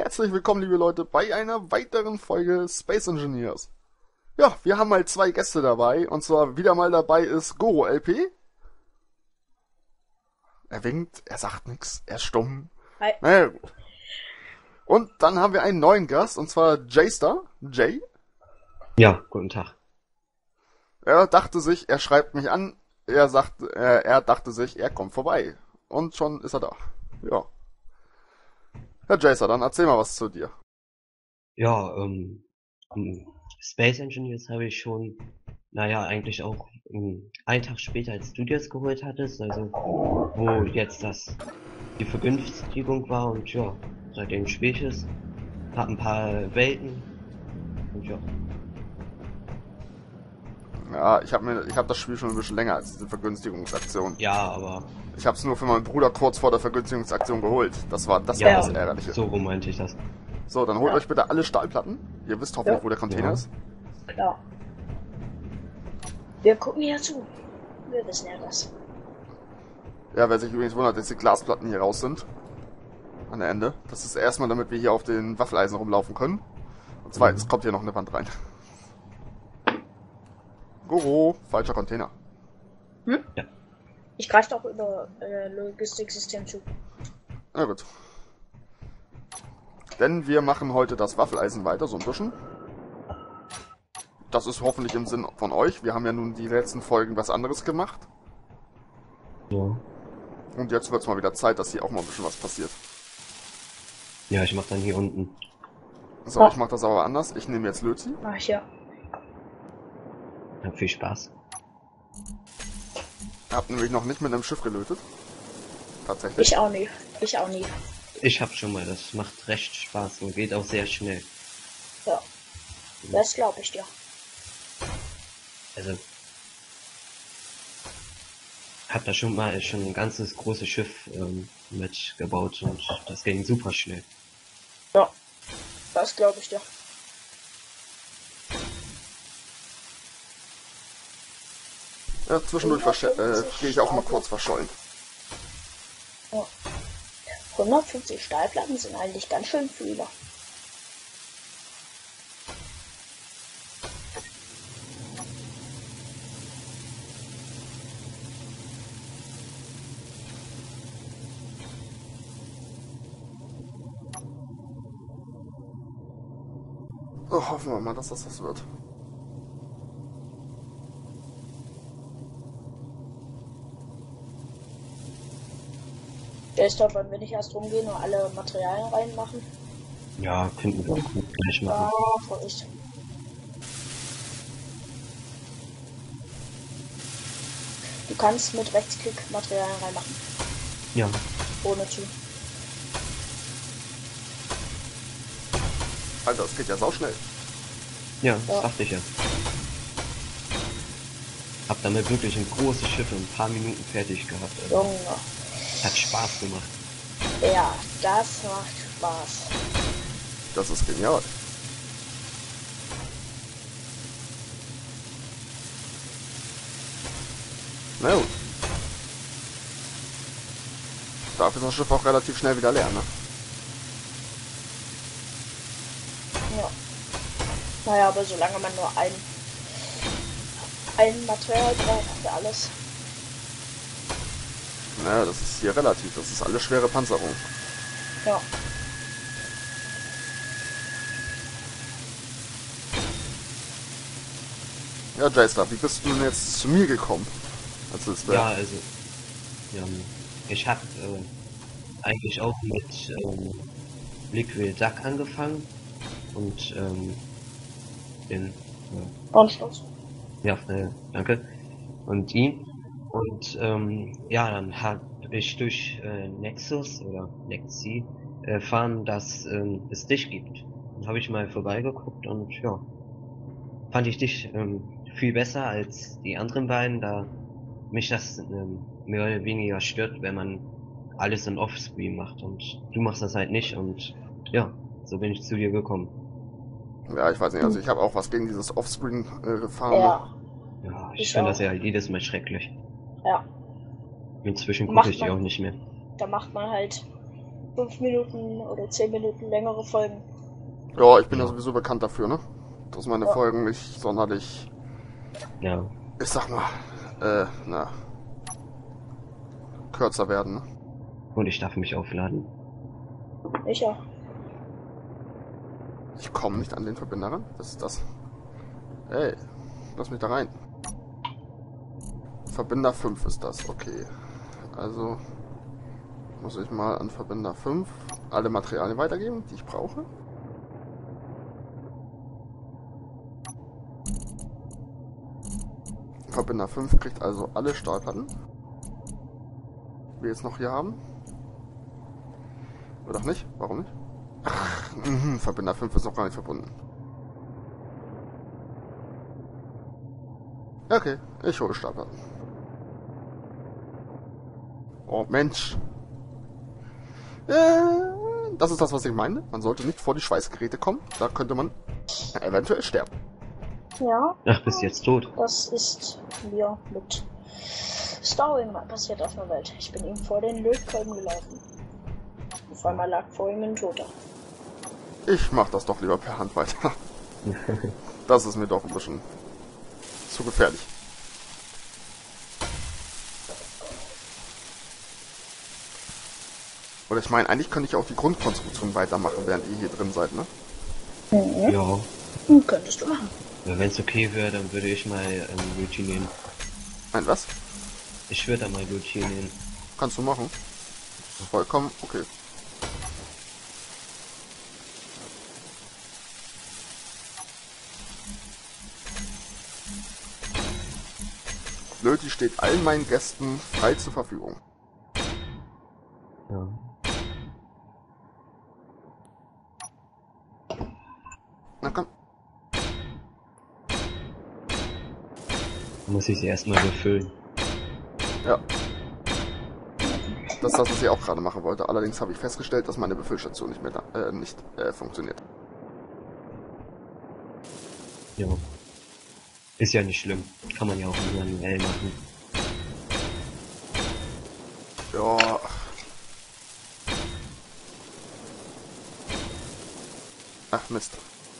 Herzlich willkommen, liebe Leute, bei einer weiteren Folge Space Engineers. Ja, wir haben mal zwei Gäste dabei, und zwar wieder mal dabei ist Goro LP. Er winkt, er sagt nichts, er ist stumm. Hi. Naja, gut. Und dann haben wir einen neuen Gast, und zwar J-Star, Jay. Ja, guten Tag. Er dachte sich, er schreibt mich an, er dachte sich, er kommt vorbei. Und schon ist er da. Ja. Herr J-Star, dann erzähl mal was zu dir. Ja, Space Engineers habe ich schon, eigentlich auch einen Tag später, als du dir das geholt hattest, also wo jetzt die Vergünstigung war und ja, seitdem spiele ich es, hab ein paar Welten und ja. Ja, ich hab das Spiel schon ein bisschen länger als diese Vergünstigungsaktion. Ja, aber Ich hab's nur für meinen Bruder kurz vor der Vergünstigungsaktion geholt. Das war das ja, Ärgerliche. so rum meinte ich das. So, dann holt Ja. euch bitte alle Stahlplatten. Ihr wisst hoffentlich, Ja. wo der Container Ja. ist. Klar. Wir gucken ja zu. Wir wissen ja das. Ja, wer sich übrigens wundert, dass die Glasplatten hier raus sind. An der Ende. Das ist erstmal, damit wir hier auf den Waffeleisen rumlaufen können. Und zweitens kommt hier noch eine Wand rein. Goro, falscher Container. Ich greife doch über Logistiksystem zu. Na gut. Denn wir machen heute das Waffeleisen weiter, so ein bisschen. Das ist hoffentlich im Sinn von euch. Wir haben ja nun die letzten Folgen was anderes gemacht. Ja. Und jetzt wird's mal wieder Zeit, dass hier auch mal ein bisschen was passiert. Ja, ich mach dann hier unten. So, ich mach das aber anders. Ich nehme jetzt Lötzi. Mach ich ja. Hab viel Spaß. Hab nämlich noch nicht mit einem Schiff gelötet. Tatsächlich. Ich auch nie. Ich auch nie. Ich hab schon mal, das macht recht Spaß und geht auch sehr schnell. Ja. Das glaube ich dir. Also hab da schon mal ein ganzes großes Schiff mitgebaut und das ging super schnell. Ja. Das glaube ich dir. Ja, zwischendurch gehe ich auch mal kurz verschollen. Ja. 150 Stahlplatten sind eigentlich ganz schön viele. So, hoffen wir mal, dass das was wird. Desktop, wollen wir nicht erst rumgehen und alle Materialien reinmachen? Ja, könnten wir auch gut gleich machen. Ja, voll ich. Du kannst mit Rechtsklick Materialien reinmachen. Ja, Ohne zu. Alter, das geht ja sauschnell. ja, das Ja. dachte ich ja. Hab damit wirklich ein großes Schiff in ein paar Minuten fertig gehabt. Also, Junge. hat Spaß gemacht. Ja, das macht Spaß. Das ist genial. Na gut. Dafür ist das Schiff auch relativ schnell wieder leer, ne? Ja. Naja, aber solange man nur ein Material braucht für alles. Naja, das ist hier relativ. Das ist alles schwere Panzerung. Ja. Ja, J-Star, wie bist du denn jetzt zu mir gekommen? Also, es Ja, wäre. also, ich hab eigentlich auch mit Liquid Duck angefangen und den, Anschluss. danke, und ihn. Und ja, dann habe ich durch Nexus oder Nexi erfahren, dass es dich gibt. Dann habe ich mal vorbeigeguckt und ja, fand ich dich viel besser als die anderen beiden, da mich das mehr oder weniger stört, wenn man alles in Offscreen macht und du machst das halt nicht und ja, so bin ich zu dir gekommen. Ja, ich weiß nicht, also ich habe auch was gegen dieses Offspring-Fahren. Ja. Ja, Ich ich finde auch. das ja jedes Mal schrecklich. Ja. Inzwischen Macht gucke ich die man- auch nicht mehr. Da macht man halt 5 Minuten oder 10 Minuten längere Folgen. Ja, ich bin ja Ja. sowieso bekannt dafür, ne? Dass meine Ja. Folgen nicht sonderlich, Ja. ich sag mal, kürzer werden, ne? Und ich darf mich aufladen. Ich auch. Ich komme nicht an den Verbinder ran. Was ist das? Ey, lass mich da rein. Verbinder 5 ist das, okay. Also muss ich mal an Verbinder 5 alle Materialien weitergeben, die ich brauche. Verbinder 5 kriegt also alle Stahlplatten, die wir jetzt noch hier haben. Oder auch nicht? Warum nicht? Ach, Verbinder 5 ist noch gar nicht verbunden. Okay, ich hole Stahlplatten. Oh Mensch. Das ist das, was ich meine. Man sollte nicht vor die Schweißgeräte kommen. Da könnte man eventuell sterben. Ja, Ach, bist jetzt tot. das ist mir mit Starwing mal passiert auf der Welt. Ich bin ihm vor den Lötkolben gelaufen. Auf einmal lag vor ihm ein Toter. Ich mach das doch lieber per Hand weiter. Das ist mir doch ein bisschen zu gefährlich. Oder ich meine, eigentlich könnte ich auch die Grundkonstruktion weitermachen, während ihr hier drin seid, ne? Mhm. Ja. Könntest du machen. Wenn es okay wäre, dann würde ich mal Luigi nehmen. Ein was? Ich würde da mal Luigi nehmen. Kannst du machen. Vollkommen okay. Löti steht allen meinen Gästen frei zur Verfügung. Ja. Na komm. Muss ich sie erstmal befüllen. Ja. Das ist das, was ich auch gerade machen wollte. Allerdings habe ich festgestellt, dass meine Befüllstation nicht mehr funktioniert. Ja. Ist ja nicht schlimm. Kann man ja auch manuell machen. Ja. Ach Mist.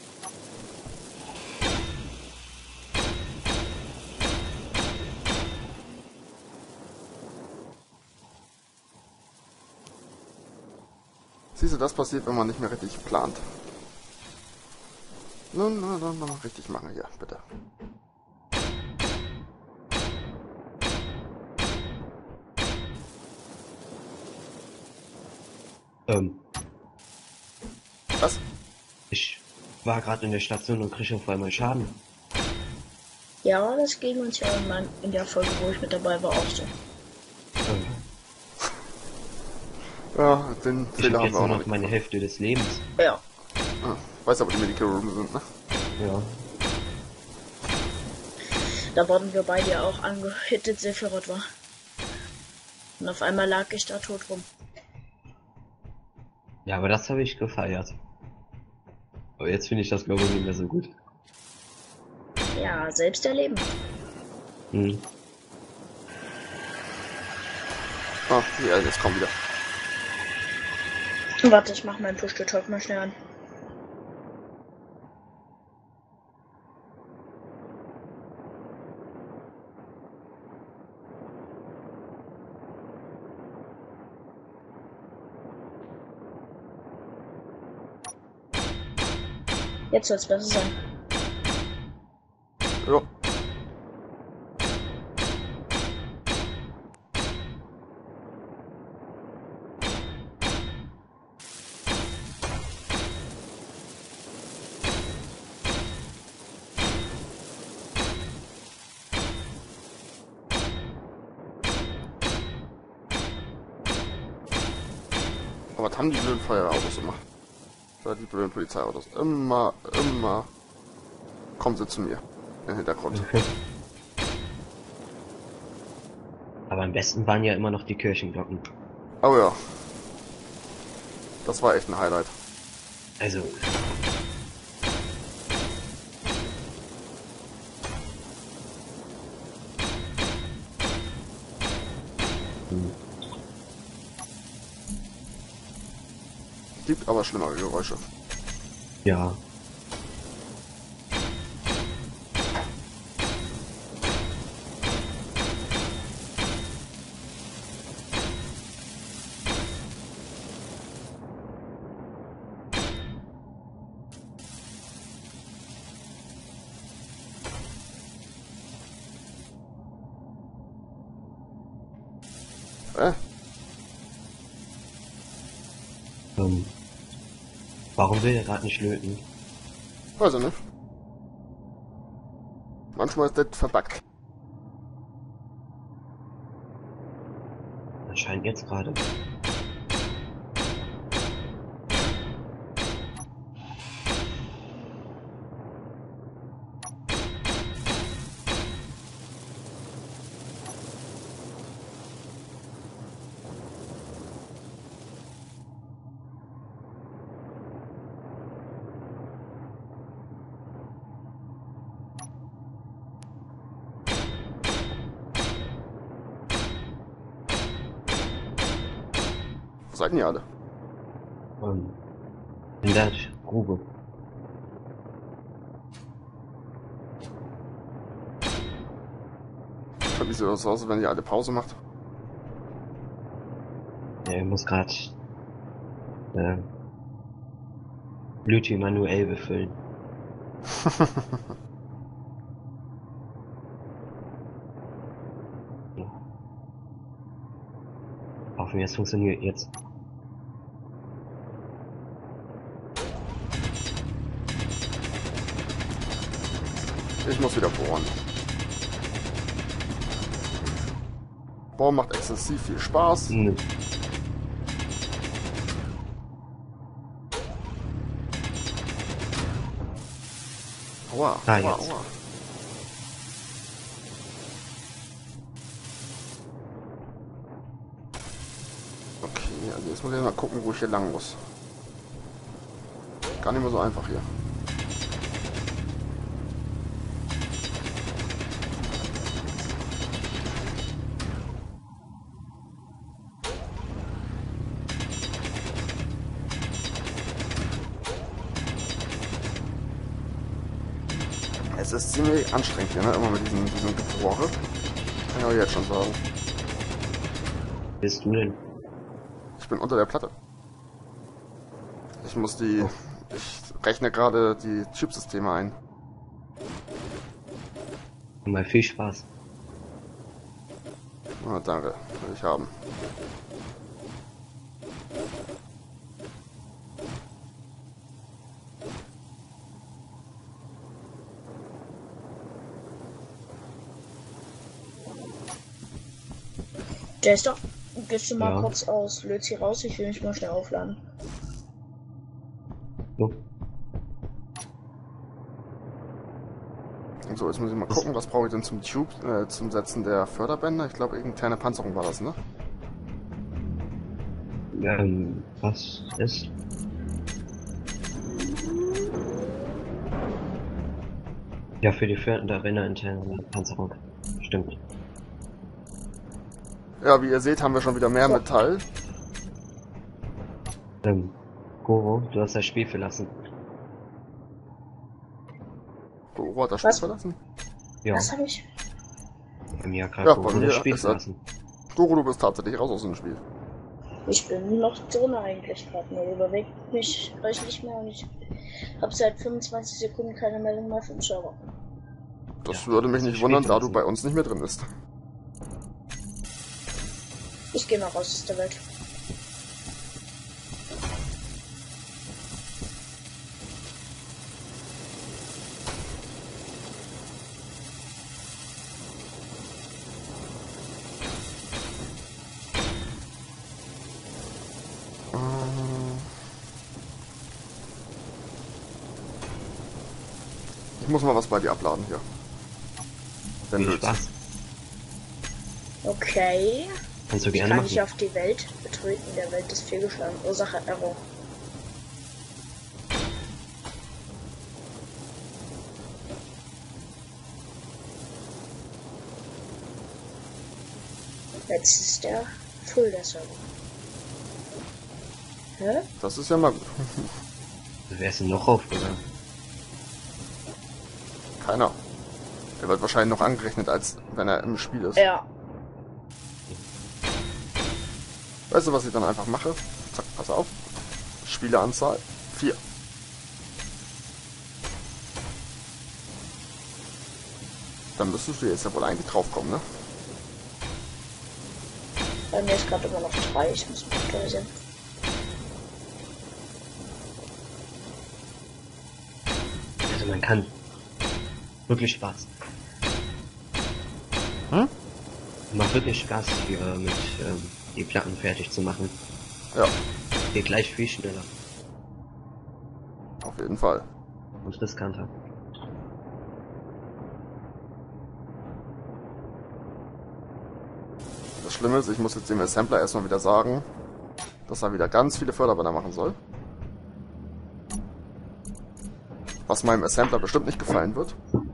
Siehst du, das passiert, wenn man nicht mehr richtig plant. Nun, mal richtig machen hier, bitte. Was? Ich war gerade in der Station und kriege auf einmal Schaden. Ja, das ging uns ja in der Folge, wo ich mit dabei war, auch so. Ja, den Ich Fehler habe haben jetzt wir auch nur noch noch nicht. meine Hälfte des Lebens. Ja. Weiß aber, die Medical Room sind, ne? Ja. Da wurden wir beide ja auch angehittet, Sephiroth war. Und auf einmal lag ich da tot rum. Ja, aber das habe ich gefeiert. Aber jetzt finde ich das, glaube ich, nicht mehr so gut. Ja, selbst erleben. Hm. Ah, die Aliens kommen wieder. Warte, ich mach meinen Push-to-Talk mal schnell an. Jetzt soll es besser sein. Ja. Aber was haben die blöden Feuerwehrautos gemacht? Oder die blöden Polizeiautos? Immer kommen sie zu mir. Im Hintergrund. Aber am besten waren ja immer noch die Kirchenglocken. Oh ja. Das war echt ein Highlight. Also, gibt aber schlimmere Geräusche. Ja. Äh, Warum will der gerade nicht löten? weiß ich nicht. Manchmal ist das verbuggt. Anscheinend jetzt gerade. Wo seid ihr alle? In der Grube. Wie sieht das aus, wenn ihr alle Pause macht? Ja, ich muss gerade Blüte manuell befüllen. Ja. Hoffen wir, es funktioniert jetzt. Ich muss wieder bohren. Bohren macht exzessiv viel Spaß. Nö. Aua, Ah, aua, jetzt. aua. Okay, also jetzt muss ich mal gucken, wo ich hier lang muss. Gar nicht mehr so einfach hier. Es ist ziemlich anstrengend hier, ne? Immer mit diesem Gebohre. Kann ich auch jetzt schon sagen. Bist du denn? Ich bin unter der Platte. Ich muss die... Ich rechne gerade die Chipsysteme ein. Mal viel Spaß. Ah, danke. Will ich haben. Jester, gehst du mal Ja. kurz aus Lötzi raus? Ich will mich mal schnell aufladen. So. So, jetzt muss ich mal gucken, was brauche ich denn zum zum Setzen der Förderbänder? Ich glaube, irgendeine kleine Panzerung war das, ne? Was ist? Ja, für die Förderbänder interne Panzerung. Stimmt. Ja, wie ihr seht, haben wir schon wieder mehr So. Metall. Goro, du hast das Spiel verlassen. Goro hat das Spiel Was? verlassen. Ja, Was habe ich? bei mir hat Ja, gerade bei Goro mir das Spiel ist er- verlassen. Goro, du bist tatsächlich raus aus dem Spiel. Ich bin noch drin eigentlich gerade, nur bewegt mich euch nicht mehr und ich habe seit 25 Sekunden keine Meldung mehr vom Server. Das Ja, würde mich das nicht ist wundern, Spiel da du verlassen. bei uns nicht mehr drin bist. Ich gehe mal raus aus der Welt. Ich muss mal was bei dir abladen hier. Wenn Viel du Spaß. Okay. Kannst du Ich gerne kann nicht machen. auf die Welt betreten. Der Welt ist fehlgeschlagen. Ursache Error. Jetzt ist der Full der Server. Hä? Das ist ja mal gut. Wer ist denn noch aufgegangen? Keiner. Er wird wahrscheinlich noch angerechnet, als wenn er im Spiel ist. Ja. Weißt du, was ich dann einfach mache? Zack, pass auf. Spieleranzahl 4. Dann müsstest du jetzt ja wohl eigentlich draufkommen, ne? Bei mir ist gerade immer noch 3. Ich muss mich aktualisieren. Also man kann wirklich Spaß. Hm? Macht wirklich Spaß, hier mit die Platten fertig zu machen. Ja, Geht gleich viel schneller auf jeden Fall. und riskanter. Das Schlimme ist, ich muss jetzt dem Assembler erstmal wieder sagen, dass er wieder ganz viele Förderbänder machen soll. Was meinem Assembler bestimmt nicht gefallen wird.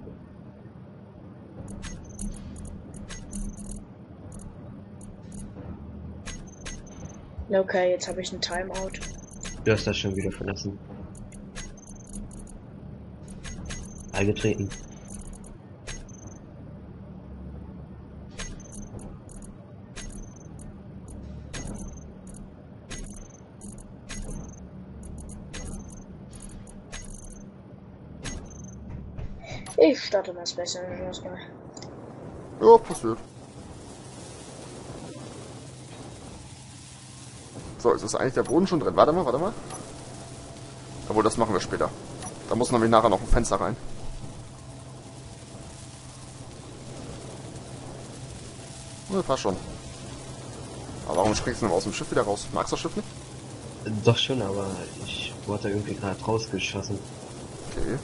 Okay, jetzt habe ich ein Timeout. Du hast das schon wieder verlassen. Eingetreten. Ich starte mal Space Invaders mal. Ja, passiert. So, jetzt ist eigentlich der Boden schon drin. Warte mal, warte mal. Obwohl, das machen wir später. Da muss nämlich nachher noch ein Fenster rein. Ja, passt schon. Aber warum springst du denn aus dem Schiff wieder raus? Magst du das Schiff nicht? Doch schon, aber ich wurde irgendwie gerade rausgeschossen. Okay.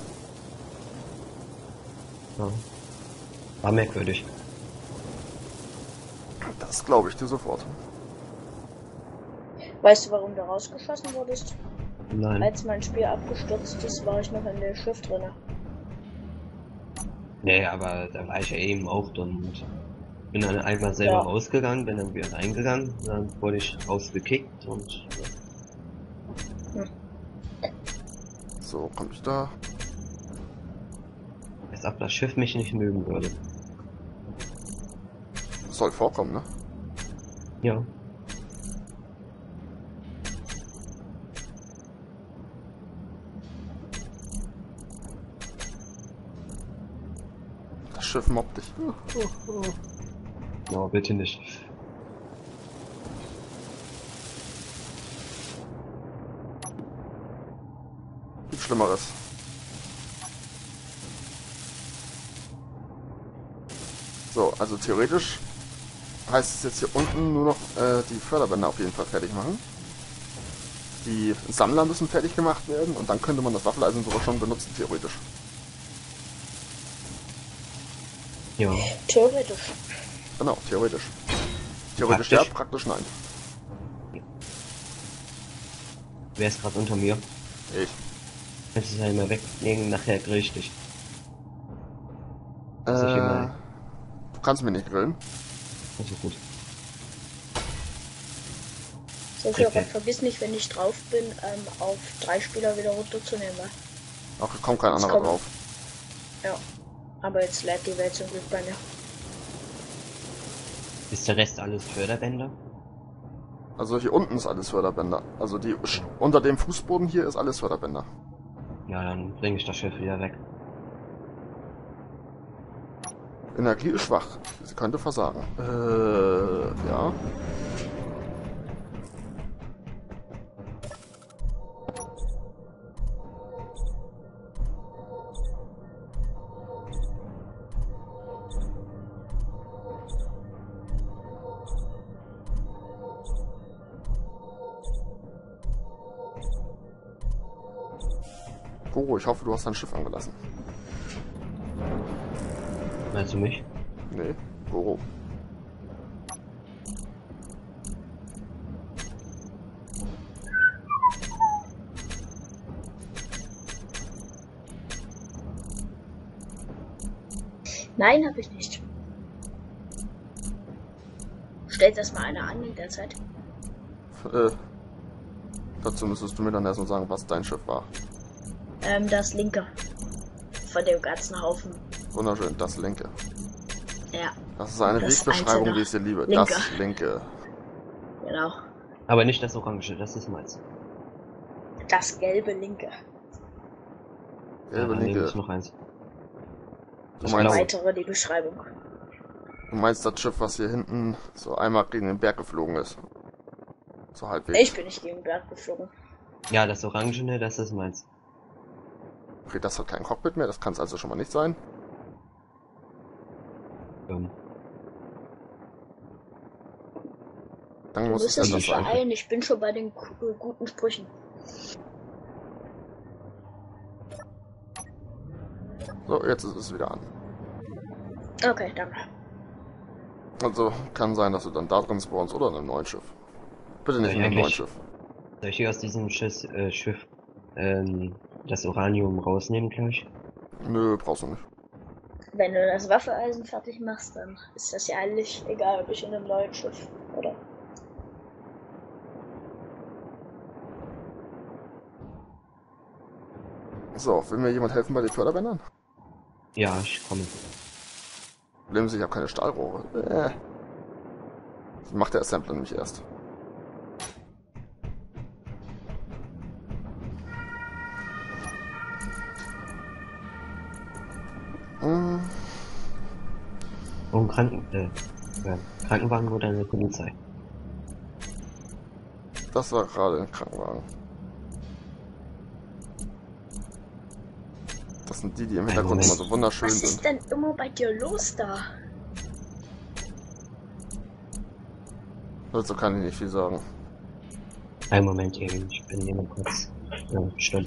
Ja. War merkwürdig. Das glaube ich dir sofort. Weißt du, warum du rausgeschossen wurdest? Nein. Als mein Spiel abgestürzt ist, war ich noch in dem Schiff drin. Nee, aber da war ich ja eben auch drin und bin dann einmal selber Ja. rausgegangen, bin dann wieder reingegangen, dann wurde ich rausgekickt und So, komm ich da. als ob das Schiff mich nicht mögen würde. Soll vorkommen, ne? Ja. Das Schiff mobbt dich. No, bitte nicht. Gibt Schlimmeres. So, also theoretisch heißt es jetzt hier unten nur noch die Förderbänder auf jeden Fall fertig machen. Die Sammler müssen fertig gemacht werden und dann könnte man das Waffeleisen sogar schon benutzen, theoretisch. Ja. Theoretisch. Genau, theoretisch. Theoretisch ja, Praktisch? praktisch nein. Wer ist gerade unter mir? Ich. Kannst du es einmal weglegen, nachher grill ich dich. Dass ich immer- Du kannst mich nicht grillen. Also gut. Sergio, Okay. vergiss nicht, wenn ich drauf bin, auf 3 Spieler wieder runterzunehmen. Wa? Ach, kommt kein Jetzt anderer kommt- drauf. Ja. Aber jetzt lädt die Welt zum Glück bei mir. Ist der Rest alles Förderbänder? Also hier unten ist alles Förderbänder. Also die unter dem Fußboden hier ist alles Förderbänder. Ja, dann bringe ich das Schiff wieder weg. Energie ist schwach. Sie könnte versagen. Ja. Goro, ich hoffe, du hast dein Schiff angelassen. Meinst du mich? Nee, Goro. Nein, habe ich nicht. Stellt das mal einer an in der Zeit. Dazu müsstest du mir dann erstmal sagen, was dein Schiff war. Das linke. Von dem ganzen Haufen. Wunderschön, das linke. Ja, Das ist eine Das Wegbeschreibung, einzelne. wie ich sie liebe. Linke. Das linke. genau. Aber nicht das Orange, das ist meins. Das gelbe linke. Gelbe Dann nehme ich linke. noch eins. Du Das meinst- blaue. Weitere die Beschreibung. Du meinst das Schiff, was hier hinten so einmal gegen den Berg geflogen ist? So halbwegs. Ich bin nicht gegen den Berg geflogen. Ja, das Orangene, das ist meins. Okay, das hat kein Cockpit mehr, das kann es also schon mal nicht sein. Dann Du muss es müsstest etwas dich sein. beeilen, ich bin schon bei den guten Sprüchen. So, jetzt ist es wieder an. Okay, danke. Also kann sein, dass du dann da drin spawnst oder in einem neuen Schiff. Bitte nicht Ja, in einem neuen eigentlich- Schiff. Soll ich hier aus diesem Schiff das Uranium rausnehmen gleich? Nö, brauchst du nicht. Wenn du das Waffeleisen fertig machst, dann ist das ja eigentlich egal, ob ich in einem neuen Schiff oder. So, will mir jemand helfen bei den Förderbändern? Ja, ich komme. Problem ist, ich habe keine Stahlrohre. Das macht der Assembler nämlich erst. Hm, Oh, ein Krankenwagen oder eine Polizei? das war gerade ein Krankenwagen. Das sind die im Hintergrund Moment. immer so wunderschön Was sind. ist denn immer bei dir los da? Dazu kann ich nicht viel sagen. Einen Moment eben, ich bin hier mal kurz stumm.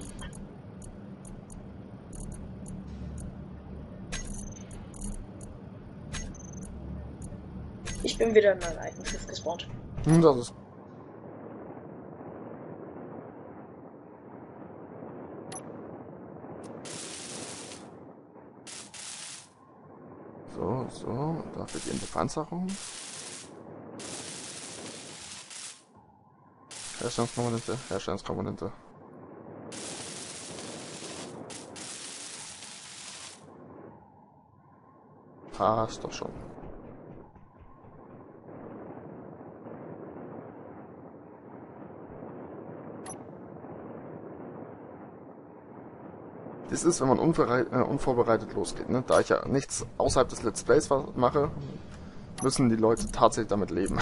Ich bin wieder in meinem alten Schiff gespawnt. Das ist. So, dafür gehen die Panzerung. Herstellungskomponente. Passt doch schon. Das ist, wenn man unvorbereitet losgeht. Ne? Da ich ja nichts außerhalb des Let's Plays mache, müssen die Leute tatsächlich damit leben.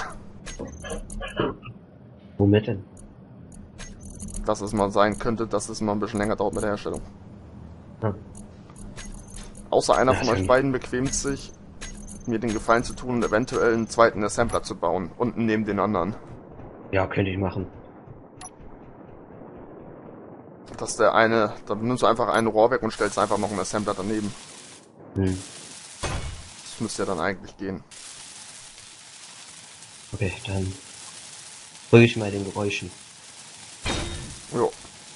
Womit denn? Dass es mal sein könnte, dass es mal ein bisschen länger dauert mit der Herstellung. Hm. Außer einer Ja, von schön. euch beiden bequemt sich, mir den Gefallen zu tun, eventuell einen zweiten Assembler zu bauen, unten neben den anderen. Ja, könnte ich machen. Dass der eine, dann nimmst du einfach ein Rohr weg und stellst einfach noch einen Assembler daneben. Hm. Das müsste ja dann eigentlich gehen. Okay, dann folge ich mal den Geräuschen. Jo.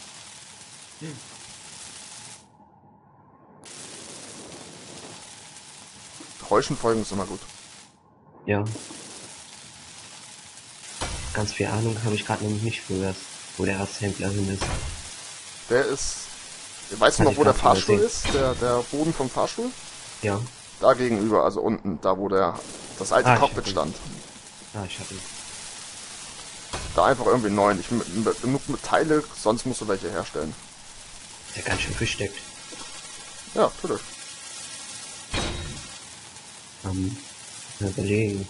Geräuschen folgen ist immer gut. Ja. Ganz viel Ahnung habe ich gerade nämlich nicht, wo der Assembler hin ist. Der ist. Weißt du Hatte noch, ich wo der grad Fahrstuhl übersehen. ist? Der Boden vom Fahrstuhl? Ja. Da gegenüber, also unten, da wo das alte Ich Cockpit hab ihn. stand. Ich hab ihn. Da einfach irgendwie einen neuen. Genug mit Teile, sonst musst du welche herstellen. Der ganz schön versteckt. Ja, natürlich. Mal überlegen.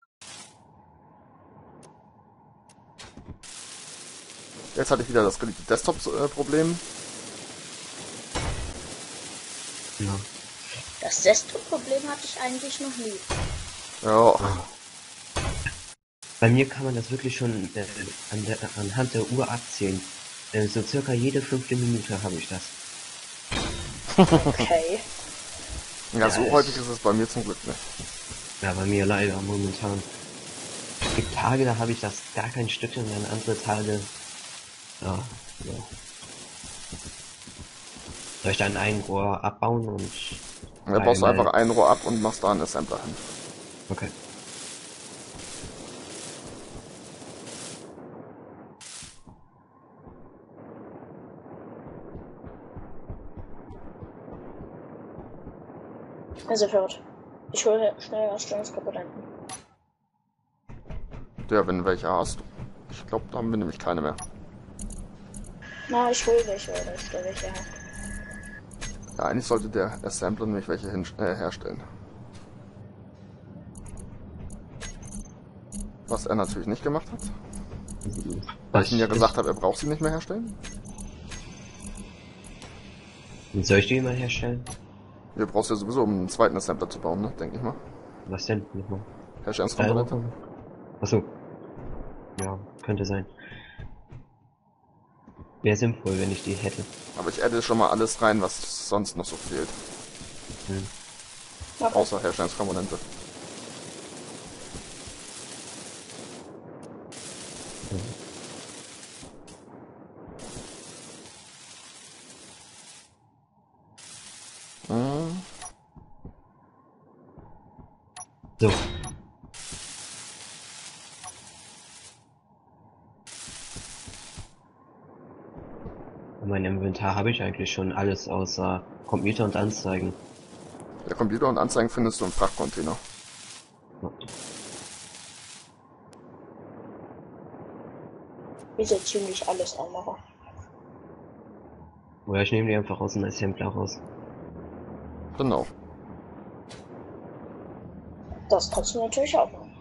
Jetzt hatte ich wieder das geliebte Desktop-Problem. Ja. Das Desktop-Problem hatte ich eigentlich noch nie. Ja, Bei mir kann man das wirklich schon anhand der Uhr abzählen. So circa jede 5. Minute habe ich das. Okay. ja, so häufig ist es bei mir zum Glück nicht. Ja, bei mir leider momentan. Es gibt Tage, da habe ich das gar kein Stückchen, und dann andere Tage. Ja. Soll ich dann ein Rohr abbauen und. Da baust du einmal- einfach ein Rohr ab und machst da einen Assembler hin. Okay. Also fährt. Ich hole schnell Herstellungskomponenten. Ja, wenn du welche hast. Ich glaube, da haben wir nämlich keine mehr. Na, ich hole welche oder ich stelle welche her. Ja, eigentlich sollte der Assembler nämlich welche herstellen. Was er natürlich nicht gemacht hat. Weil ich ihm ja gesagt habe, er braucht sie nicht mehr herstellen. Und soll ich die mal herstellen? Wir brauchst ja sowieso, um einen zweiten Assembler zu bauen, ne? Denke ich mal. Was denn? Nochmal. Herstellungskomponente. Achso. Ja, könnte sein. Wäre sinnvoll, wenn ich die hätte. Aber ich adde schon mal alles rein, was sonst noch so fehlt. Okay. Außer Herstellungskomponente. Mhm. So. In meinem Inventar habe ich eigentlich schon alles außer Computer und Anzeigen. Der Computer und Anzeigen findest du im Frachtcontainer. Ja. Wie so ziemlich alles andere. Oder ich nehme die einfach aus dem Assembler raus. Genau. Das kannst du natürlich auch machen.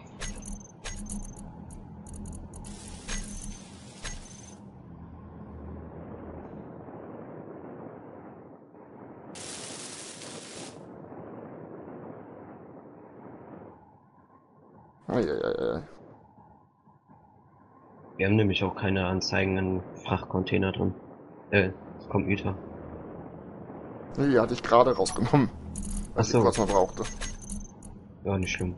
Eieiei. Wir haben nämlich auch keine Anzeigen in Frachtcontainer drin. Computer. Nee, die hatte ich gerade rausgenommen. Als ich Achso. kurz mal brauchte. Ja, nicht schlimm.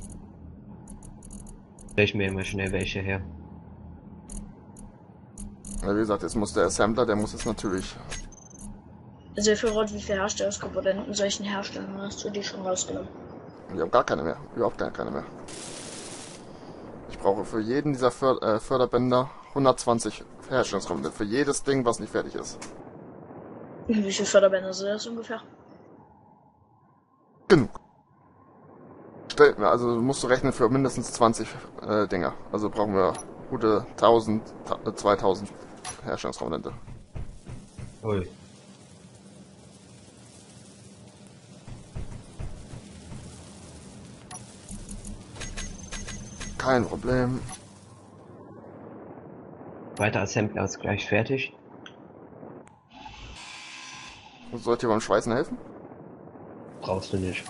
Stell ich mir immer schnell welche her. Ja, wie gesagt, jetzt muss der Assembler, der muss jetzt natürlich... Also für Rot, wie viele Herstellungskomponenten solchen herstellen? Hast du die schon rausgenommen? Wir haben gar keine mehr. Überhaupt keine mehr. Ich brauche für jeden dieser Förderbänder 120 Herstellungskomponenten. Für jedes Ding, was nicht fertig ist. Wie viele Förderbänder sind das ungefähr? Genug. Also musst du rechnen für mindestens 20 Dinger. Also brauchen wir gute 1000, 2000 Herstellungskomponente. Ui. Kein Problem. Weiter Assembler ist gleich fertig. Soll ich dir beim Schweißen helfen? Brauchst du nicht.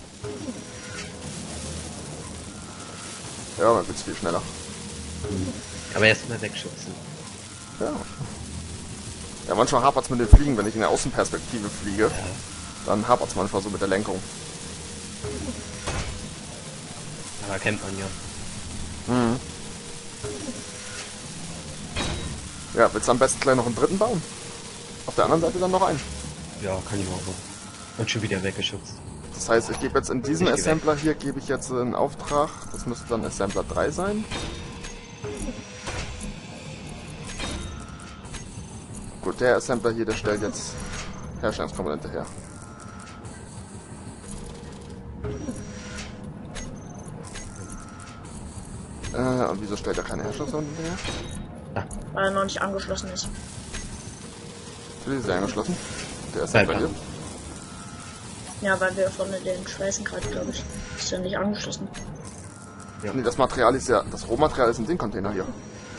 Ja, dann geht's viel schneller. Aber erstmal wegschubsen. Ja. Ja, manchmal hapert's mit dem Fliegen, wenn ich in der Außenperspektive fliege. Ja. Dann hapert's manchmal so mit der Lenkung. Aber kennt man ja. Mhm. Ja, willst du am besten gleich noch einen dritten bauen? Auf der anderen Seite dann noch einen. Ja, kann ich machen. Und schon wieder weggeschubst. Das heißt, ich gebe jetzt in diesem Ich geh weg. Assembler hier, gebe ich jetzt einen Auftrag. Das müsste dann Assembler 3 sein. Gut, der Assembler hier, der stellt jetzt Herstellungskomponente her. Und wieso stellt er keine Herstellungskomponente her? Weil er noch nicht angeschlossen ist. Für die ist er angeschlossen. Der Assembler hier. Ja, weil wir vorne den schweißen gerade, glaube ich. Ist ja nicht angeschlossen. Ja. Nee, das Material ist ja, das Rohmaterial ist ein Ding-Container hier.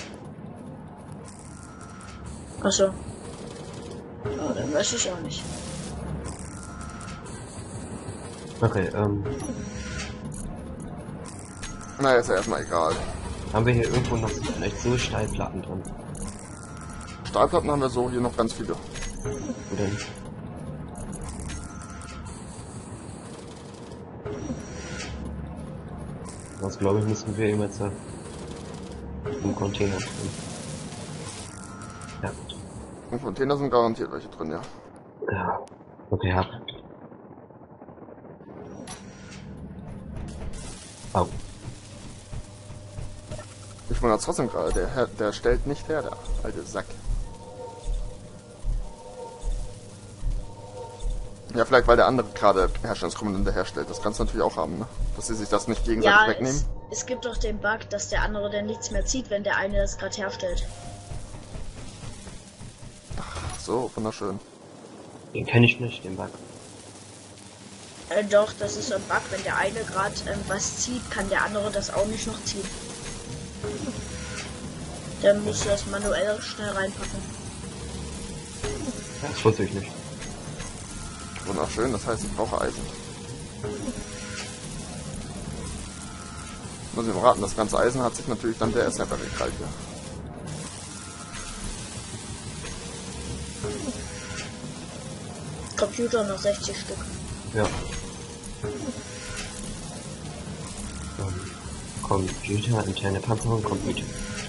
Achso. Ja, dann weiß ich auch nicht. Okay, Naja, ist ja erstmal egal. haben wir hier irgendwo noch vielleicht so Stahlplatten drin? Stahlplatten haben wir so hier noch ganz viele. Oder nicht? Das glaube ich, müssen wir immer zu im Container tun. Ja. Im Container sind garantiert welche drin, ja. Ja. Okay, hab. Au. Ich wundere trotzdem gerade, der stellt nicht her, der alte Sack. Ja, vielleicht weil der andere gerade Herstellungskomponente herstellt. Das kannst du natürlich auch haben, ne? Dass sie sich das nicht gegenseitig Ja, wegnehmen. es gibt doch den Bug, dass der andere dann nichts mehr zieht, wenn der eine das gerade herstellt. Ach so, wunderschön. Den kenne ich nicht, den Bug. Doch, das ist so ein Bug, wenn der eine gerade was zieht, kann der andere das auch nicht noch ziehen. Dann musst du das manuell schnell reinpacken. Das wusste ich nicht. Wunderschön, das heißt, ich brauche Eisen. Muss ich mal raten, das ganze Eisen hat sich natürlich dann der Assembler gekrallt, ja. Computer noch 60 Stück. Ja. Computer, interne Panzerung, Computer.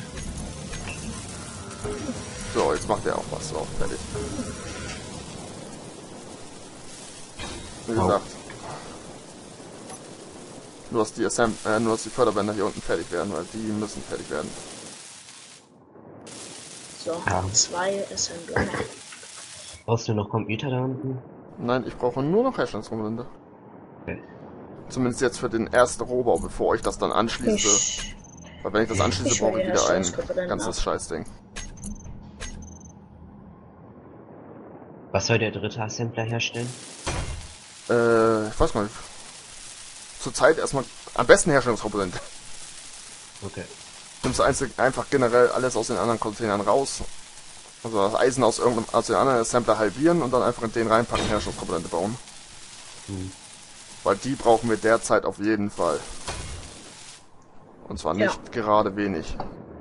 So, jetzt macht er auch was. So, fertig. Wie gesagt. Nur dass die Förderbänder hier unten fertig werden, weil die müssen fertig werden. So, Ja. 2 Assembler. Brauchst du noch Computer da unten? Nein, ich brauche nur noch Herstellungskomponente. Okay. Zumindest jetzt für den ersten Rohbau, bevor ich das dann anschließe. Weil wenn ich das anschließe, Ich will brauche ich die wieder ein Herstellungskomponenten ganzes Scheißding. Was soll der dritte Assembler herstellen? Ich weiß mal. Zurzeit erstmal am besten Herstellungskomponente. Okay. Nimmst du einfach generell alles aus den anderen Containern raus. Also das Eisen aus den anderen Assembler halbieren und dann einfach in den reinpacken, Herstellungskomponente bauen. Weil die brauchen wir derzeit auf jeden Fall. Und zwar nicht gerade wenig.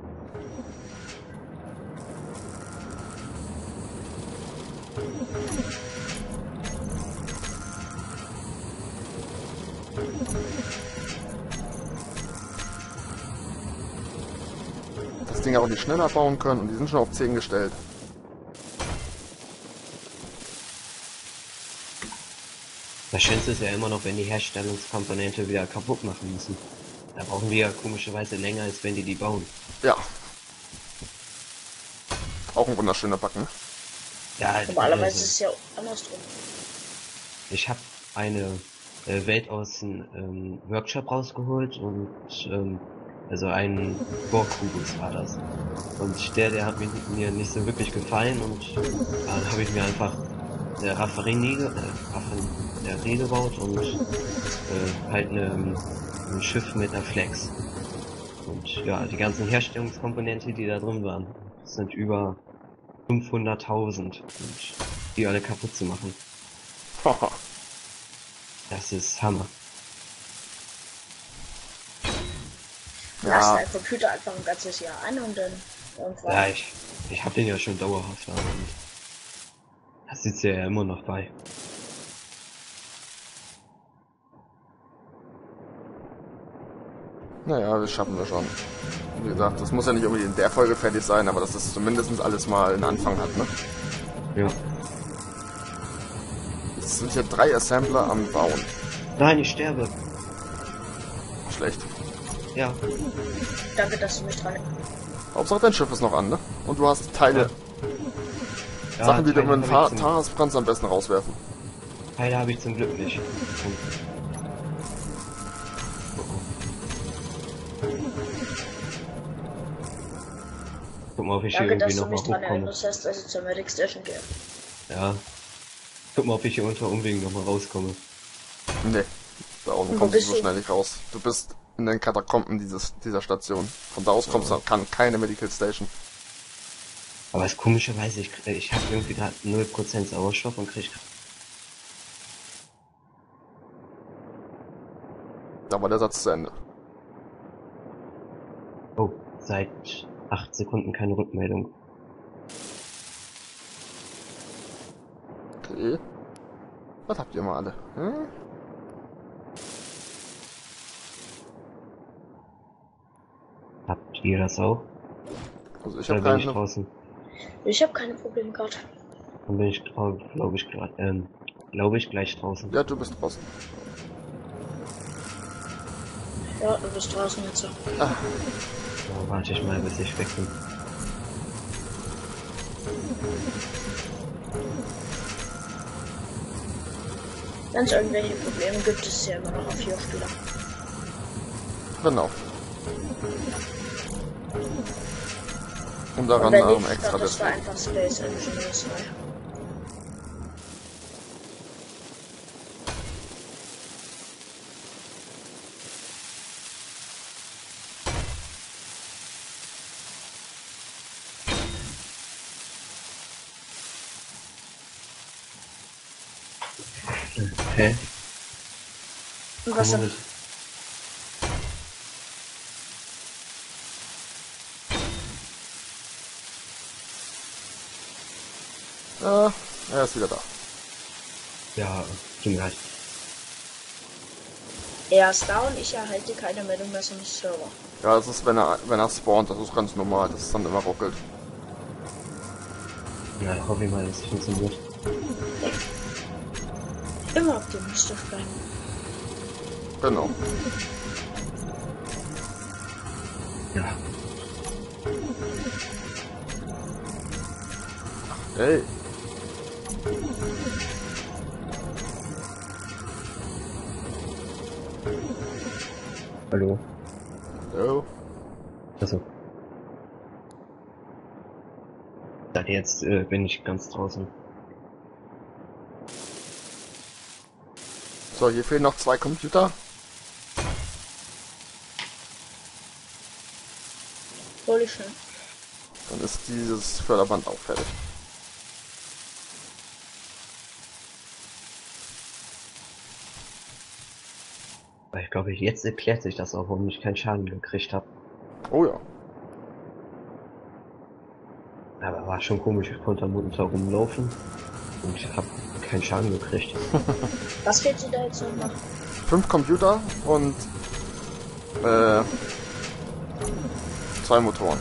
Das Ding auch nicht schneller bauen können und die sind schon auf 10 gestellt. Das Schönste ist ja immer noch, wenn die Herstellungskomponente wieder kaputt machen müssen. Da brauchen wir ja komischerweise länger, als wenn die bauen. Ja. Auch ein wunderschöner Bug, ne? Ja, Normalerweise ist es ja andersrum. ich habe eine Welt aus dem Workshop rausgeholt und also ein Bohrkubus war das. Und der hat mir nicht so wirklich gefallen und dann habe ich mir einfach eine Raffinerie gebaut und halt ein Schiff mit einer Flex. Und ja, die ganzen Herstellungskomponenten, die da drin waren, sind über 500.000 und die alle kaputt zu machen. Haha. Das ist Hammer. Lass Ja, deinen Computer einfach ein ganzes Jahr an und dann irgendwann. Ja, ich habe den ja schon dauerhaft an und das sitzt ja immer noch bei. naja, das schaffen wir schon. Wie gesagt, das muss ja nicht unbedingt in der Folge fertig sein, aber dass das zumindest alles mal einen Anfang hat, ne? Ja. Jetzt sind hier 3 Assembler am Bauen. Nein, ich sterbe. Schlecht. Ja. Danke, dass du mich dran. Hauptsache dein Schiff ist noch an, ne? Und du hast Teile. Ja, Sachen, die du Teile mit dem hab ich zum- Taskpanzer am besten rauswerfen. Teile habe ich zum Glück nicht. Guck mal, ob ich hier Danke, irgendwie dass du noch mal mich dran hochkomme. erinnerst hast, dass ich zur Medic Station gehe. Ja. Guck mal, ob ich hier unter Umwegen noch mal rauskomme. Nee, da unten Wo kommst du bist so du? schnell nicht raus. Du bist in den Katakomben dieser Station. Von da aus kann keine Medical Station. Aber es ist komischerweise, ich habe irgendwie gerade 0% Sauerstoff und krieg. Da war der Satz zu Ende. Oh, seit 8 Sekunden keine Rückmeldung. Okay. Was habt ihr mal alle? Hm? Habt ihr das auch? Also ich Oder habe bin ich keine. draußen? Ich habe keine Probleme gerade. Dann bin ich, glaube ich, gleich draußen. Ja, du bist draußen. Ja, du bist draußen jetzt. So, warte ich mal, bis ich weg bin. Wenn es irgendwelche Probleme gibt, ist es ja immer noch auf 4 Spieler. Genau. Und Und daran wenn nicht, extra dann ist da deswegen. einfach Space Engineers neu. Okay. Und was dann? Komisch. Er ist wieder da. Ja, tut mir leid. Er ist da und ich erhalte keine Meldung mehr zum Server. Ja, das ist, wenn er spawnt, das ist ganz normal, dass es dann immer ruckelt. Ja, hoffe ich mal, dass es funktioniert. Immer optimistisch bleiben. Genau. Ja. Hey. Hallo. Oh. Also. Dann jetzt bin ich ganz draußen. So, hier fehlen noch 2 Computer. Hol ich schon. Dann ist dieses Förderband auch fertig. Weil ich glaube, jetzt erklärt sich das auch, warum ich keinen Schaden gekriegt habe. Oh ja. Aber war schon komisch, ich konnte am Montag rumlaufen und ich habe keinen Schaden gekriegt. Was fehlt dir da jetzt noch? 5 Computer und 2 Motoren.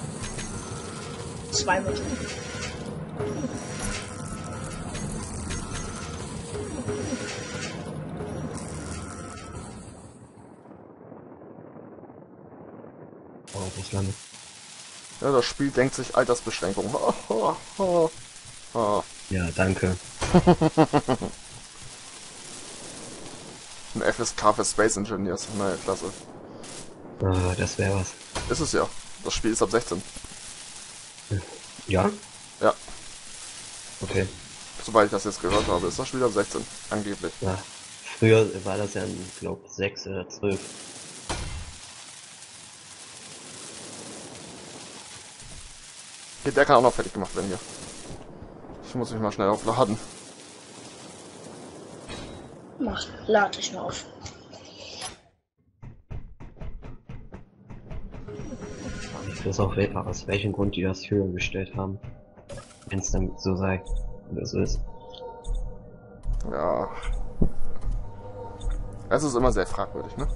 2 Meter. Oh, das landet. Ja, das Spiel denkt sich Altersbeschränkung. Ja, danke. Ein FSK für Space Engineers. Naja, klasse. Ah, das wäre was. Ist es ja. Das Spiel ist ab 16. Ja? Ja, Okay. soweit ich das jetzt gehört habe, ist das Spiel ab 16. Angeblich. Ja. Früher war das ja, glaube 6 oder 12. Hier, der kann auch noch fertig gemacht werden hier. Ich muss mich mal schnell aufladen. Mach, lade ich mal auf. Ich weiß auch, aus welchem Grund die das höher gestellt haben. Wenn es dann so sei, oder so ist. Ja. Es ist immer sehr fragwürdig, ne?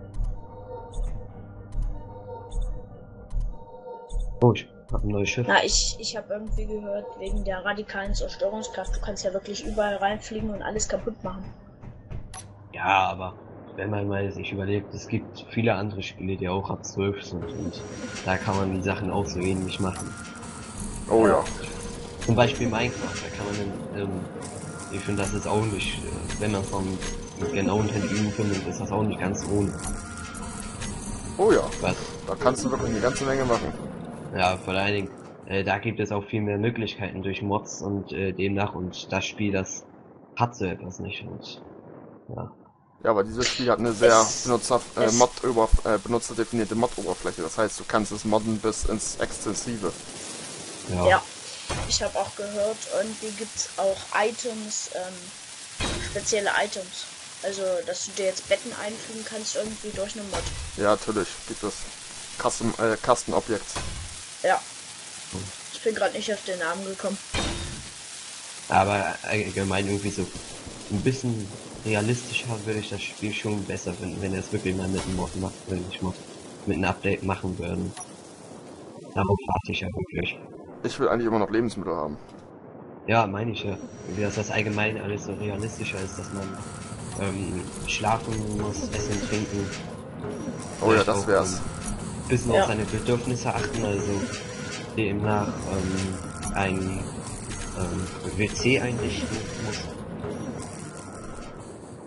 Oh, ich hab ein neues Schiff. Na, ich habe irgendwie gehört, wegen der radikalen Zerstörungskraft, du kannst ja wirklich überall reinfliegen und alles kaputt machen. Ja, aber wenn man mal sich überlegt, es gibt viele andere Spiele, die auch ab 12 sind und da kann man die Sachen auch so ähnlich machen. Oh ja. Zum Beispiel Minecraft, da kann man dann, ich finde, das ist auch nicht, wenn man vom genauen Üben findet, ist das auch nicht ganz ohne. Oh ja. Was? Da kannst du wirklich eine ganze Menge machen. Ja, vor allen Dingen, da gibt es auch viel mehr Möglichkeiten durch Mods und demnach, und das Spiel, das hat so etwas nicht, und ja. Ja, aber dieses Spiel hat eine sehr benutzerdefinierte Mod-Oberfläche. Das heißt, du kannst es modden bis ins Extensive. Ja. Ich habe auch gehört, irgendwie gibt's auch Items, spezielle Items. Also, dass du dir jetzt Betten einfügen kannst irgendwie durch eine Mod. Ja, natürlich gibt es Custom Objects. Ja. Ich bin gerade nicht auf den Namen gekommen. Aber allgemein irgendwie so ein bisschen realistischer würde ich das Spiel schon besser finden, wenn er es wirklich mal mit einem Mod macht, wenn ich Mod mit einem Update machen würden. Darauf warte ich ja wirklich. Ich will eigentlich immer noch Lebensmittel haben. Ja, meine ich ja. Wie das allgemein alles so realistischer ist, dass man schlafen muss, essen, trinken. Oh ja, Vielleicht das auch, wär's. Bisschen Ja. auf seine Bedürfnisse achten, also demnach ein WC einrichten muss.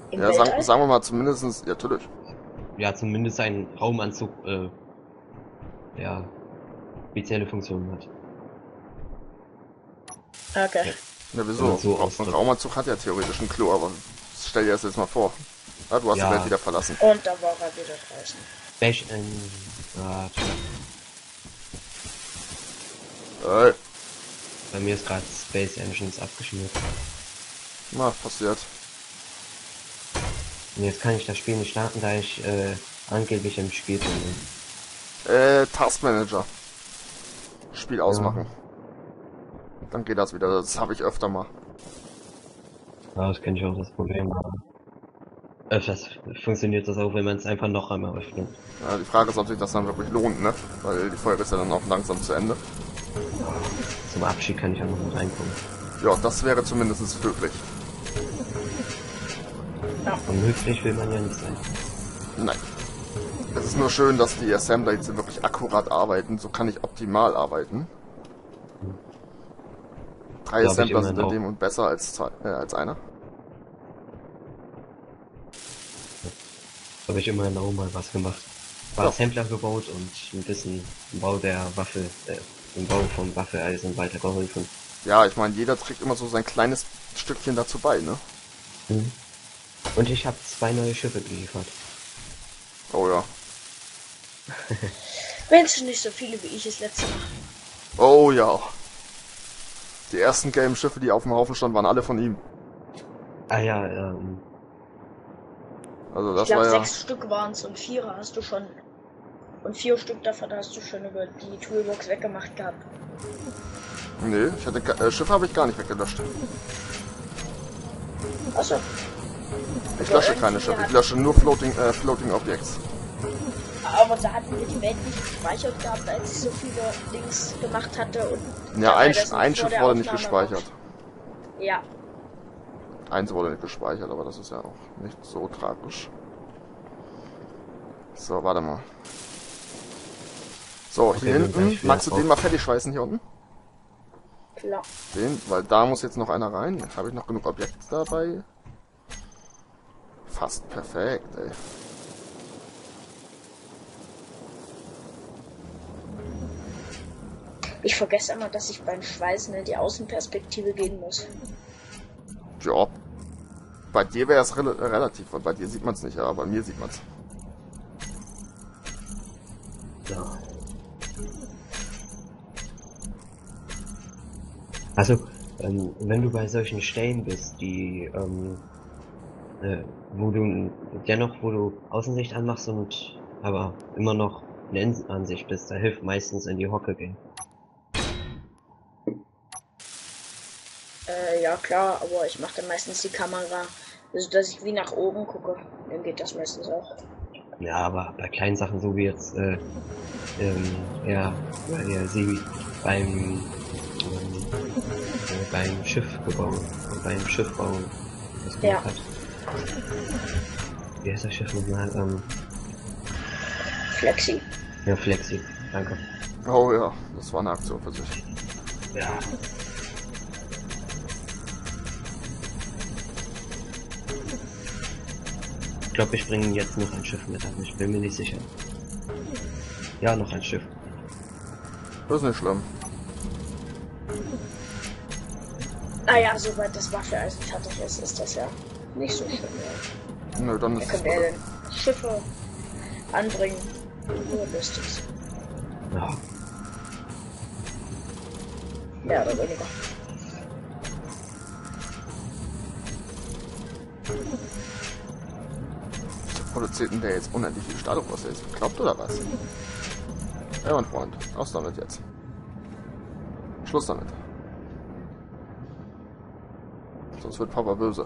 Im Ja, Weltall? sagen wir mal zumindestens, ja, natürlich. Ja, zumindest ein Raumanzug, ja, spezielle Funktionen hat. Okay. Ja, Ja, wenn wieso? man so Ein ausdrückt. Raumanzug hat ja theoretisch ein Klo, aber stell dir das jetzt mal vor. Ah, du hast die Ja. Welt wieder verlassen. Und da war er wieder draußen. Welch ein, Ey, bei mir ist gerade Space Engines abgeschmiert. na, passiert. Und jetzt kann ich das Spiel nicht starten, da ich, angeblich im Spiel bin. Taskmanager. Spiel ausmachen. Dann geht das wieder. Das habe ich öfter mal. Ja, das kenne ich auch, das Problem. Aber öfters funktioniert das auch, wenn man es einfach noch einmal öffnet. Ja, die Frage ist, ob sich das dann wirklich lohnt, ne? Weil die Folge ist ja dann auch langsam zu Ende. Zum Abschied kann ich auch noch mit reinkommen. Ja, das wäre zumindest höflich. Und höflich will man ja nicht sein. Nein. Es ist nur schön, dass die Assembler jetzt wirklich akkurat arbeiten. So kann ich optimal arbeiten. 3 Glaub ich Assembler sind in immerhin dem und besser als einer. Habe ich immerhin auch mal was gemacht. War Ja. Assembler gebaut und ein bisschen im Bau der Waffe, im Bau von Waffeleisen weitergeholfen. Ja, ich meine, jeder trägt immer so sein kleines Stückchen dazu bei, ne? Mhm. Und ich habe 2 neue Schiffe geliefert. Oh ja. Wenigstens nicht so viele wie ich es letzte Mal. Oh ja. Die ersten gelben Schiffe, die auf dem Haufen standen, waren alle von ihm. Ah ja, Also Ich das glaube, war ja... 6 Stück waren es und 4 hast du schon. Und 4 Stück davon hast du schon über die Toolbox weggemacht gehabt. Nee, ich hatte Schiffe habe ich gar nicht weggelöscht. Achso. Ich lösche keine Schiffe, ich lösche nur Floating Objects. Aber da hatten wir die Welt nicht gespeichert gehabt, als ich so viele Dings gemacht hatte. Und Ja, dabei ein das noch Schiff vor der wurde nicht Aufnahme gespeichert. war. Ja. Eins wurde nicht gespeichert, aber das ist ja auch nicht so tragisch. So, warte mal. So, Okay, hier dann hinten, gleich wieder magst du drauf. den mal fertig schweißen hier unten? Klar. Den, weil da muss jetzt noch einer rein. Habe ich noch genug Objekte dabei? Fast perfekt, ey. Ich vergesse immer, dass ich beim Schweißen in die Außenperspektive gehen muss. Ja. Bei dir wäre es relativ, weil bei dir sieht man es nicht, aber bei mir sieht man es. ja. Also, wenn du bei solchen Stellen bist, die, wo du Außensicht anmachst und aber immer noch in Innenansicht bist, da hilft meistens in die Hocke gehen. Ja klar, aber ich mache dann meistens die Kamera, also dass ich wie nach oben gucke. Dann geht das meistens auch. Ja, aber bei kleinen Sachen, so wie jetzt, ja, weil er sie beim Schiffbau, beim Schiffbau das gemacht Ja. hat. Wie heißt das Schiff nochmal? Flexi. Ja, Flexi, danke. Oh ja, das war eine Aktion für sich. Ja. Ich glaube, ich bringe jetzt noch ein Schiff mit, aber ich bin mir nicht sicher. Ja, noch ein Schiff. Das ist nicht schlimm. Naja, soweit das Waffeleisen fertig ist das ja nicht so schlimm. Ja. Nö, dann Da ist es können wir ja dann Schiffe anbringen. Nur lustig. Ja. Mehr oder weniger. produziert denn der jetzt unendlich viel Stahlrohre? Ist geklappt oder was? Ja, mein Freund, aus damit jetzt. Schluss damit. Sonst wird Papa böse.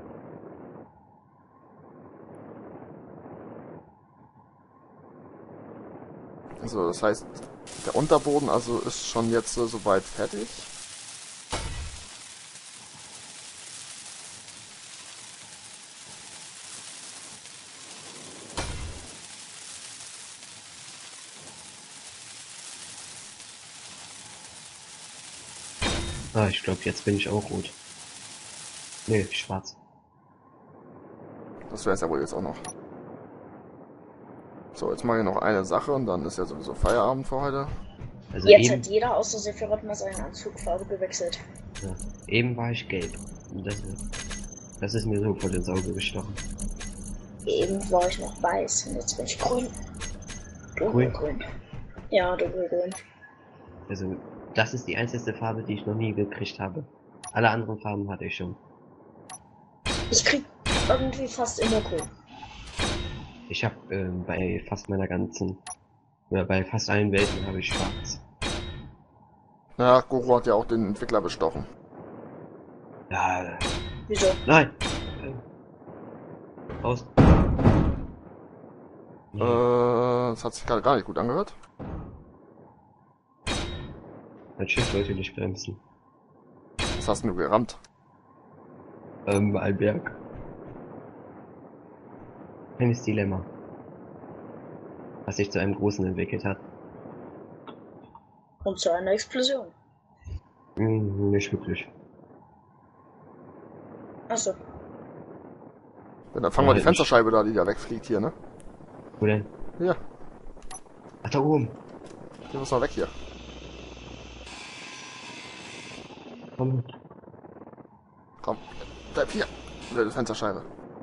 So, das heißt, der Unterboden also ist schon jetzt soweit fertig. Ah, ich glaube, jetzt bin ich auch rot. Nee, schwarz. Das wäre es ja wohl jetzt auch noch. So, jetzt mache ich noch eine Sache und dann ist ja sowieso Feierabend für heute. Also Jetzt eben, hat jeder außer Sephiroth mal seine Anzugfarbe gewechselt. ja, eben war ich gelb. Und das ist mir so vor ins Auge gestochen. Eben war ich noch weiß und jetzt bin ich grün. Dunkelgrün. Ja, dunkelgrün. Also, das ist die einzige Farbe, die ich noch nie gekriegt habe. Alle anderen Farben hatte ich schon. Ich krieg irgendwie fast immer grün. Ich habe bei fast meiner ganzen, oder bei fast allen Welten habe ich schwarz. Ja, Goro hat ja auch den Entwickler bestochen. Ja, Wieso? nein! Raus. Das hat sich gerade gar nicht gut angehört. Mein Schiff wollte nicht bremsen. Was hast denn du gerammt? Ein Berg. Kleines Dilemma. Was sich zu einem großen entwickelt hat. Und zu einer Explosion. Nicht wirklich. Achso. Ja, dann fangen Ja, wir die halt Fensterscheibe da, die da wegfliegt hier, ne? Wo denn? Hier, Ach, da oben. die muss mal weg hier. Komm. Komm, bleib hier. Die Fensterscheibe.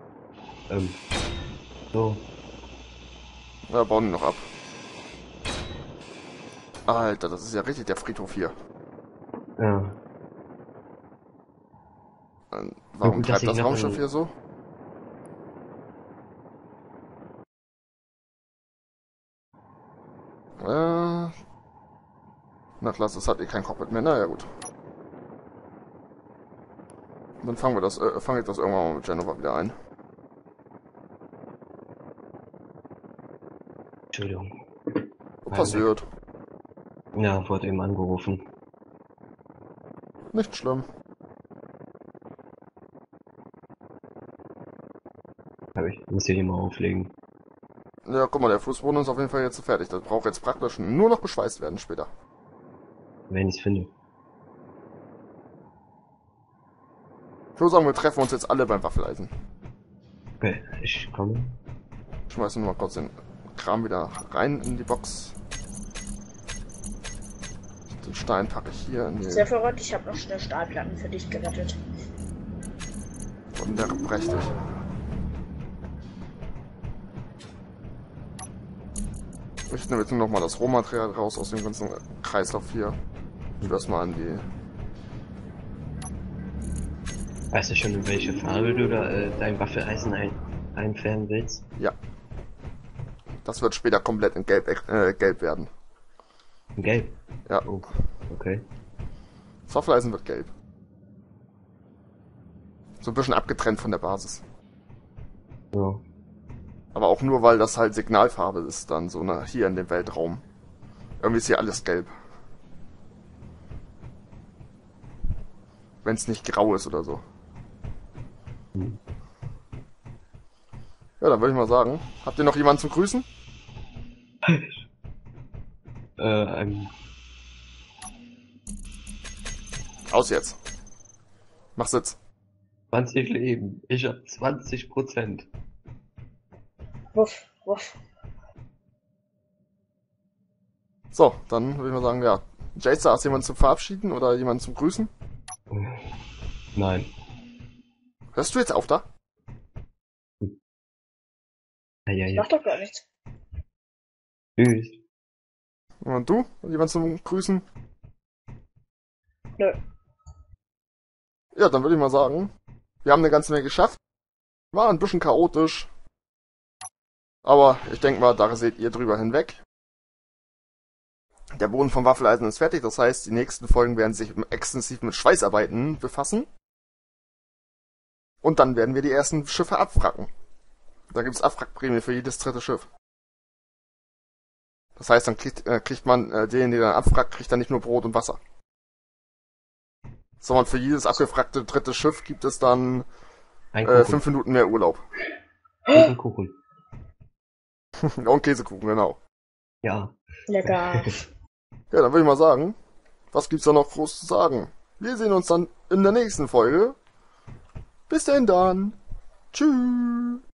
So. Ja, bauen die noch ab. Alter, das ist ja richtig der Friedhof hier. Ja. Warum gut, dass treibt ich das noch Raumschiff in- hier so? Na klasse, es hat eh kein Cockpit mehr. Na ja, gut. Dann fange ich das irgendwann mal mit Jennifer wieder ein. Entschuldigung. Passiert. Ja, wurde eben angerufen. Nicht schlimm. Aber ich muss hier mal auflegen. Ja, guck mal, der Fußboden ist auf jeden Fall jetzt fertig. Das braucht jetzt praktisch nur noch beschweißt werden später. Wenn ich's finde. Ich würde sagen, wir treffen uns jetzt alle beim Waffeleisen. Okay, ich komme. Ich schmeiße nur mal kurz den Kram wieder rein in die Box. Den Stein packe ich hier in die Sephiroth, ich habe noch schnell Stahlplatten für dich gerettet. Wunderprächtig. Ich nehme jetzt nur noch mal das Rohmaterial raus aus dem ganzen Kreislauf hier. Ich das mal an die... Weißt du schon, in welche Farbe du da dein Waffeleisen einfärben willst? Ja. Das wird später komplett in gelb werden. In Gelb? Ja. Oh, okay. Das Waffeleisen wird gelb. So ein bisschen abgetrennt von der Basis. Ja. Aber auch nur, weil das halt Signalfarbe ist dann so, ne, hier in dem Weltraum. Irgendwie ist hier alles gelb. Wenn es nicht grau ist oder so. Hm. Ja, dann würde ich mal sagen, habt ihr noch jemanden zum Grüßen? Aus jetzt. Mach Sitz. 20 Leben. Ich hab 20%. Wuff, wuff. So, dann würde ich mal sagen, ja. Jace, hast du jemanden zum Verabschieden oder jemanden zum Grüßen? Nein. Hörst du jetzt auf da? Ja, Ich ja. mach doch gar nichts. Tschüss. Und du? Jemand zum Grüßen? Nö. Ja, dann würde ich mal sagen, wir haben eine ganze Menge geschafft. War ein bisschen chaotisch. Aber ich denke mal, da seht ihr drüber hinweg. Der Boden vom Waffeleisen ist fertig, das heißt, die nächsten Folgen werden sich extensiv mit Schweißarbeiten befassen. Und dann werden wir die ersten Schiffe abwracken. Da gibt's Abwrackprämie für jedes dritte Schiff. Das heißt, dann kriegt man, derjenige, der dann abwrackt, kriegt dann nicht nur Brot und Wasser. Sondern für jedes abgewrackte dritte Schiff gibt es dann Ein Kuchen. 5 Minuten mehr Urlaub. Ein Kuchen. Und Käsekuchen, genau. Ja. Lecker. Ja, dann würde ich mal sagen, was gibt's da noch groß zu sagen? Wir sehen uns dann in der nächsten Folge. Bis denn dann. Tschüss.